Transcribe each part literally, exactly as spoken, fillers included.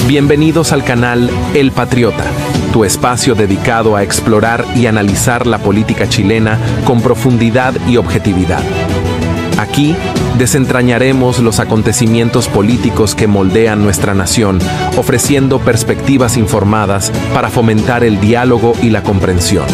Bienvenidos al canal El Patriota, tu espacio dedicado a explorar y analizar la política chilena con profundidad y objetividad. Aquí desentrañaremos los acontecimientos políticos que moldean nuestra nación, ofreciendo perspectivas informadas para fomentar el diálogo y la comprensión.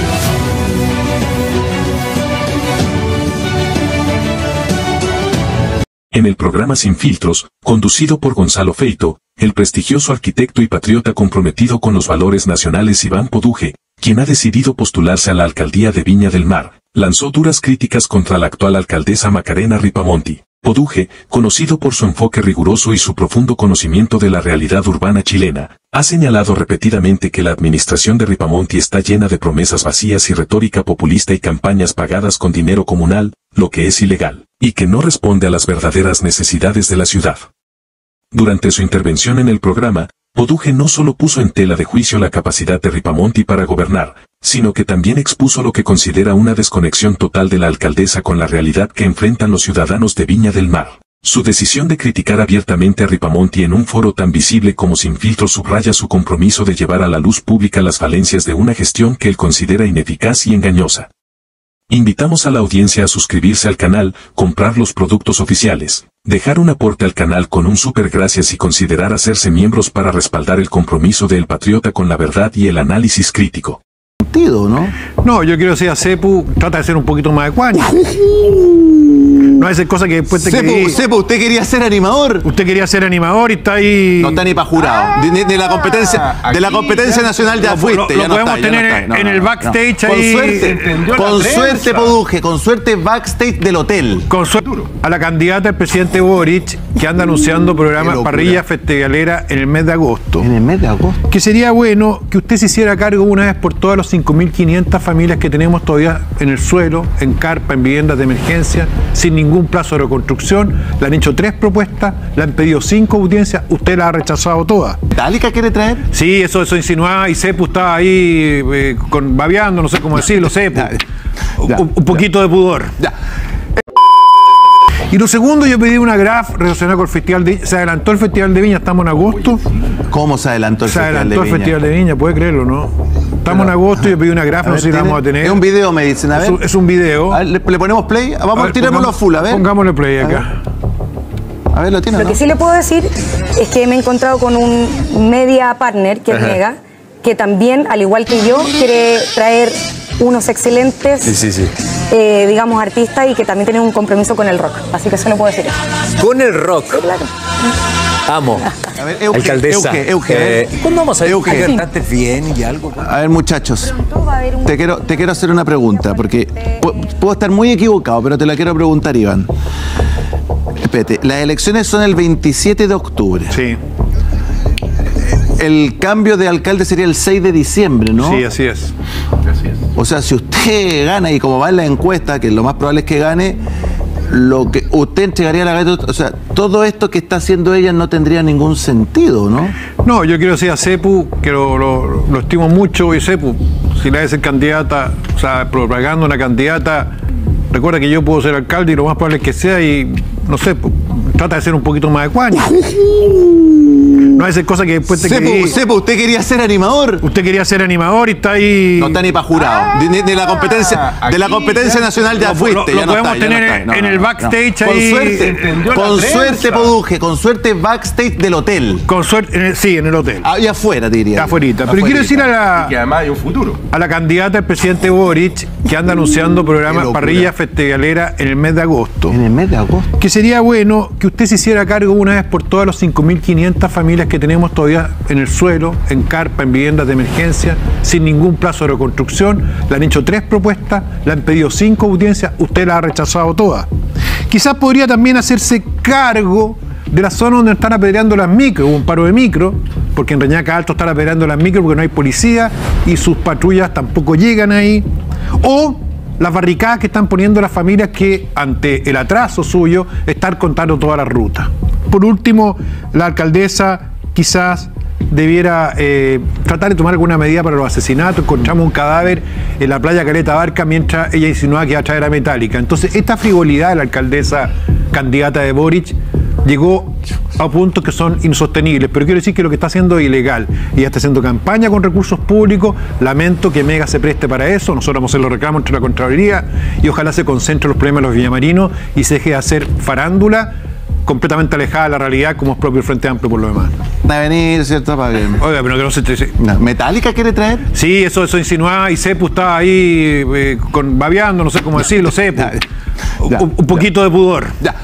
En el programa Sin Filtros, conducido por Gonzalo Feito, el prestigioso arquitecto y patriota comprometido con los valores nacionales Iván Poduje, quien ha decidido postularse a la alcaldía de Viña del Mar, lanzó duras críticas contra la actual alcaldesa Macarena Ripamonti. Poduje, conocido por su enfoque riguroso y su profundo conocimiento de la realidad urbana chilena, ha señalado repetidamente que la administración de Ripamonti está llena de promesas vacías y retórica populista y campañas pagadas con dinero comunal, lo que es ilegal, y que no responde a las verdaderas necesidades de la ciudad. Durante su intervención en el programa, Poduje no solo puso en tela de juicio la capacidad de Ripamonti para gobernar, sino que también expuso lo que considera una desconexión total de la alcaldesa con la realidad que enfrentan los ciudadanos de Viña del Mar. Su decisión de criticar abiertamente a Ripamonti en un foro tan visible como Sin Filtros subraya su compromiso de llevar a la luz pública las falencias de una gestión que él considera ineficaz y engañosa. Invitamos a la audiencia a suscribirse al canal, comprar los productos oficiales, dejar un aporte al canal con un super gracias y considerar hacerse miembros para respaldar el compromiso de El Patriota con la verdad y el análisis crítico. ¿No? No, yo quiero decir a Cepu, trata de ser un poquito más ecuánime. No es cosa que después te Cepu, querí... Cepu, usted quería ser animador. Usted quería ser animador y está ahí... No está ni para jurado. Ah, de, de, de la competencia, de la competencia ya, nacional ya lo, fuiste. Lo, ya lo no podemos está, tener ya no está. No, en no, el no, backstage no. ahí... Con suerte, con suerte Poduje, con suerte backstage del hotel. Con suerte a la candidata del presidente Boric, que anda anunciando programas parrilla festivalera en el mes de agosto. En el mes de agosto. Que sería bueno que usted se hiciera cargo una vez por todas las cinco mil quinientas familias que tenemos todavía en el suelo, en carpa, en viviendas de emergencia, sin ningún plazo de reconstrucción. Le han hecho tres propuestas, le han pedido cinco audiencias, usted las ha rechazado todas. ¿Itálica quiere traer? Sí, eso, eso insinuaba y Cepu estaba ahí eh, con, babeando, no sé cómo decirlo, Cepu. Ya, ya, un, un poquito ya. de pudor. Ya. Y lo segundo, yo pedí una graf relacionada con el Festival de Viña. Se adelantó el Festival de Viña, estamos en agosto. ¿Cómo se adelantó el se Festival adelantó de Viña? el Festival de Viña, puede creerlo, ¿no? Estamos Pero, en agosto y yo pedí una graf, no sé si la vamos a tener. Es un video, me dicen, a ver. Es un, es un video. A ver, ¿le, ¿le ponemos play? Vamos a, ver, tirémoslo full, a ver. Pongámosle play acá. A ver, lo tiene. Lo ¿no? que sí le puedo decir es que me he encontrado con un media partner, que es Mega, que también, al igual que yo, quiere traer unos excelentes, sí, sí, sí. Eh, digamos, artistas y que también tienen un compromiso con el rock. Así que eso le puedo decir. Con el rock. Sí, claro. Amo. A ver, Euge, alcaldesa. Euge, Euge, eh, ¿Cuándo vamos a ver Euge. que cantantes bien y algo? A ver, muchachos, te quiero, te quiero hacer una pregunta, porque puedo estar muy equivocado, pero te la quiero preguntar, Iván. Espérate, las elecciones son el veintisiete de octubre. Sí. El cambio de alcalde sería el seis de diciembre, ¿no? Sí, así es. Así es. O sea, si usted gana, y como va en la encuesta, que lo más probable es que gane, lo que usted entregaría a la galleta, o sea, todo esto que está haciendo ella no tendría ningún sentido, ¿no? No, yo quiero decir a Cepu, que lo, lo, lo estimo mucho, y Cepu, si la de ser candidata, o sea, propagando una candidata, recuerda que yo puedo ser alcalde y lo más probable es que sea, y no sé, trata de ser un poquito más ecuánime. No es cosa que después te Cepu, querí... Cepu, usted quería ser animador. Usted quería ser animador y está ahí... No está ni para jurado. De, de, de la competencia, de la competencia nacional ya lo, fuiste. Lo, ya lo no podemos está, tener ya no está. No, en no, el no, backstage no. ahí... Con suerte, con suerte Poduje, con suerte backstage del hotel. Con suerte, en el, sí, en el hotel. Ahí afuera, diría. Afuerita. Pero quiero decir a la... Y que además hay un futuro. A la candidata del presidente Boric, que anda anunciando programas parrilla festivalera en el mes de agosto. En el mes de agosto. Que sería bueno que usted se hiciera cargo una vez por todas las cinco mil quinientas familias que tenemos todavía en el suelo, en carpa, en viviendas de emergencia, sin ningún plazo de reconstrucción. Le han hecho tres propuestas, le han pedido cinco audiencias, usted las ha rechazado todas. Quizás podría también hacerse cargo de la zona donde están apedreando las micros, hubo un paro de micro, porque en Reñaca Alto están apedreando las micros porque no hay policía y sus patrullas tampoco llegan ahí. O las barricadas que están poniendo las familias que, ante el atraso suyo, están contando toda la ruta. Por último, la alcaldesa quizás debiera eh, tratar de tomar alguna medida para los asesinatos. Encontramos un cadáver en la playa Caleta Barca mientras ella insinuaba que iba a traer a Metallica. Entonces, esta frivolidad de la alcaldesa candidata de Boric llegó a puntos que son insostenibles, pero quiero decir que lo que está haciendo es ilegal y ya está haciendo campaña con recursos públicos. Lamento que Mega se preste para eso. Nosotros vamos a hacer los reclamos entre la Contraloría y ojalá se concentre los problemas de los villamarinos y se deje de hacer farándula completamente alejada de la realidad, como es propio el Frente Amplio por lo demás. Va a venir, ¿cierto? Para que... Oiga, pero que no se... No, ¿Metallica quiere traer? Sí, eso, eso insinuaba, y Cepu estaba ahí eh, con, babeando, no sé cómo decirlo, Cepu. Ya, ya, un, un poquito ya. de pudor. Ya.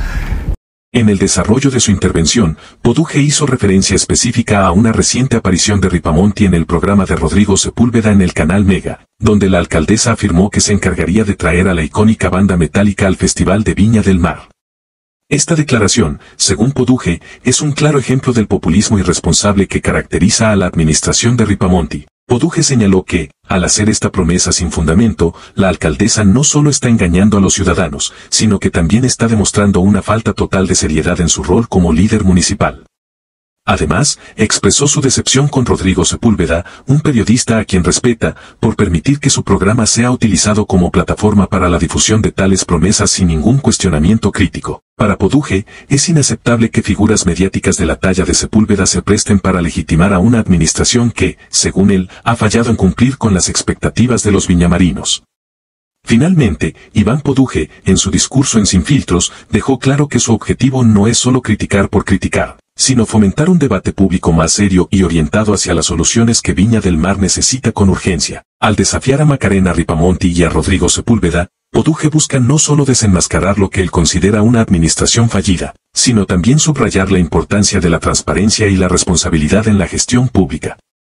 En el desarrollo de su intervención, Poduje hizo referencia específica a una reciente aparición de Ripamonti en el programa de Rodrigo Sepúlveda en el canal Mega, donde la alcaldesa afirmó que se encargaría de traer a la icónica banda Metallica al Festival de Viña del Mar. Esta declaración, según Poduje, es un claro ejemplo del populismo irresponsable que caracteriza a la administración de Ripamonti. Poduje señaló que, al hacer esta promesa sin fundamento, la alcaldesa no solo está engañando a los ciudadanos, sino que también está demostrando una falta total de seriedad en su rol como líder municipal. Además, expresó su decepción con Rodrigo Sepúlveda, un periodista a quien respeta, por permitir que su programa sea utilizado como plataforma para la difusión de tales promesas sin ningún cuestionamiento crítico. Para Poduje, es inaceptable que figuras mediáticas de la talla de Sepúlveda se presten para legitimar a una administración que, según él, ha fallado en cumplir con las expectativas de los viñamarinos. Finalmente, Iván Poduje, en su discurso en Sin Filtros, dejó claro que su objetivo no es solo criticar por criticar, sino fomentar un debate público más serio y orientado hacia las soluciones que Viña del Mar necesita con urgencia. Al desafiar a Macarena Ripamonti y a Rodrigo Sepúlveda, Poduje busca no solo desenmascarar lo que él considera una administración fallida, sino también subrayar la importancia de la transparencia y la responsabilidad en la gestión pública.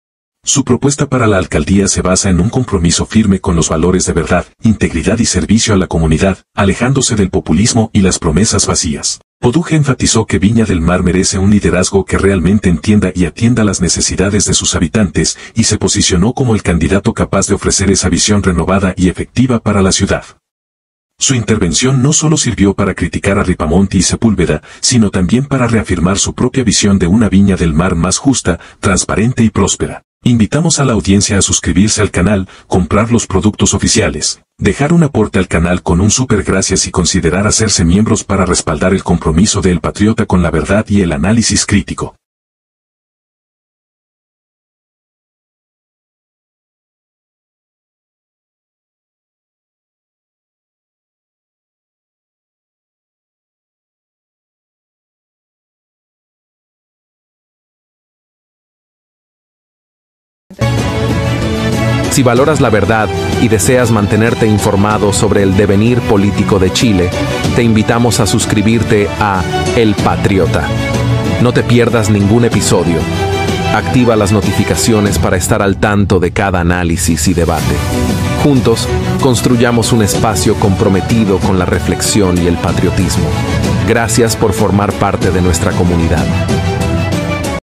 Su propuesta para la alcaldía se basa en un compromiso firme con los valores de verdad, integridad y servicio a la comunidad, alejándose del populismo y las promesas vacías. Poduje enfatizó que Viña del Mar merece un liderazgo que realmente entienda y atienda las necesidades de sus habitantes, y se posicionó como el candidato capaz de ofrecer esa visión renovada y efectiva para la ciudad. Su intervención no solo sirvió para criticar a Ripamonti y Sepúlveda, sino también para reafirmar su propia visión de una Viña del Mar más justa, transparente y próspera. Invitamos a la audiencia a suscribirse al canal, comprar los productos oficiales, dejar un aporte al canal con un super gracias y considerar hacerse miembros para respaldar el compromiso de El Patriota con la verdad y el análisis crítico. Si valoras la verdad y deseas mantenerte informado sobre el devenir político de Chile, te invitamos a suscribirte a El Patriota. No te pierdas ningún episodio. Activa las notificaciones para estar al tanto de cada análisis y debate. Juntos, construyamos un espacio comprometido con la reflexión y el patriotismo. Gracias por formar parte de nuestra comunidad.